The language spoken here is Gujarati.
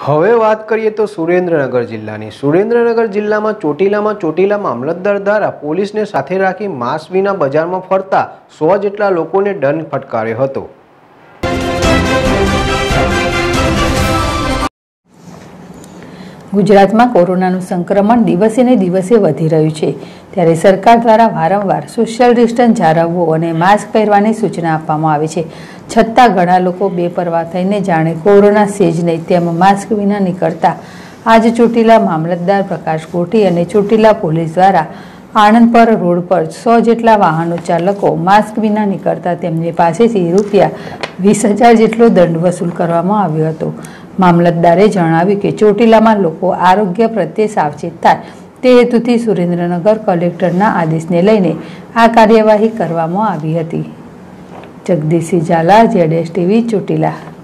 હવે વાત કરીએ તો સુરેન્દ્રનગર જિલ્લાની। સુરેન્દ્રનગર જિલ્લામાં ચોટીલા મામલતદાર દ્વારા પોલીસને સાથે રાખી માસ્ક વિના બજારમાં ફરતા 100 જેટલા લોકોને દંડ ફટકાર્યો હતો। ગુજરાતમાં કોરોનાનું સંક્રમણ દિવસે ને દિવસે વધી રહ્યું છે, ત્યારે સરકાર દ્વારા વારંવાર સોશિયલ ડિસ્ટન્સ જાળવવું અને માસ્ક પહેરવાની સૂચના આપવામાં આવે છે, છતાં ઘણા લોકો બેપરવા થઈને જાણે કોરોના સેજ નહીં તેમ માસ્ક વિના નીકળતા આજ ચોટીલા મામલતદાર પ્રકાશ કોઠી અને ચોટીલા પોલીસ દ્વારા આણંદ પર રોડ પર 100 જેટલા વાહનો ચાલકો માસ્ક વિના નીકળતા તેમની પાસેથી ₹20,000 જેટલો દંડ વસૂલ કરવામાં આવ્યો હતો। મામલતદારે જણાવ્યું કે ચોટીલામાં લોકો આરોગ્ય પ્રત્યે સાવચેત થાય તે હેતુથી સુરેન્દ્રનગર કલેક્ટરના આદેશને લઈને આ કાર્યવાહી કરવામાં આવી હતી। જગદીશસિંહ ઝાલા, ZSTV, ચોટીલા।